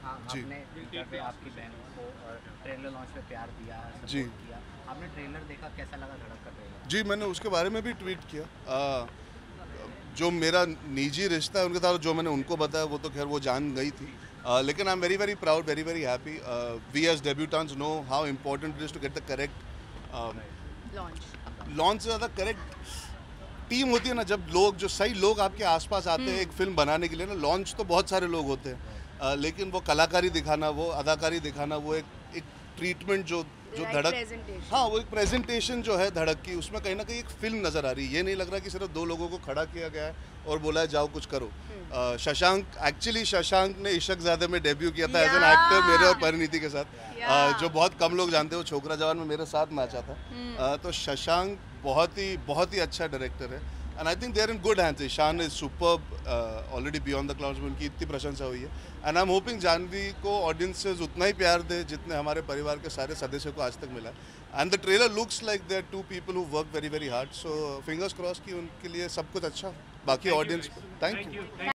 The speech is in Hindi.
जी आपने ट्विटर पे आपकी बहन को ट्रेलर लॉन्च पे प्यार दिया, जी सपोर्ट किया। आपने ट्रेलर देखा, कैसा लगा धड़क का ट्रेलर? जी, मैंने उसके बारे में भी ट्वीट किया। जो मेरा निजी रिश्ता है उनके साथ, जो मैंने उनको बताया वो तो खैर वो जान गई थी। लेकिन I am very very proud, very very happy. We as debutantes know how important it is to get the correct launch. Launch से ज़्यादा करेक्ट टीम होती है ना। जब लोग, जो सही लोग आपके आसपास आते हैं एक फिल्म बनाने के लिए ना, लॉन्च तो बहुत सारे लोग होते हैं, लेकिन वो कलाकारी दिखाना, वो अदाकारी दिखाना, वो एक ट्रीटमेंट जो जो राइट धड़क, प्रेजेंटेशन। हाँ वो एक प्रेजेंटेशन जो है धड़क की, उसमें कहीं ना कहीं एक फिल्म नज़र आ रही है। ये नहीं लग रहा कि सिर्फ दो लोगों को खड़ा किया गया है और बोला है जाओ कुछ करो। शशांक, एक्चुअली शशांक ने इशकज़ादे में डेब्यू किया था एज एन एक्टर, मेरे और परिणीति के साथ। जो बहुत कम लोग जानते हो, छोकरा जवान में मेरे साथ मैचा था। तो शशांक बहुत ही अच्छा डायरेक्टर है and I think they are in good hands. Ishaan is superb, already beyond the clouds में उनकी इतनी प्रशंसा हुई है and I am hoping Janhvi को ऑडियंसेस उतना ही प्यार दे जितने हमारे परिवार के सारे सदस्यों को आज तक मिला। And the trailer looks like they are two people who work very very hard, so fingers cross कि उनके लिए सब कुछ अच्छा। बाकी ऑडियंस, थैंक यू।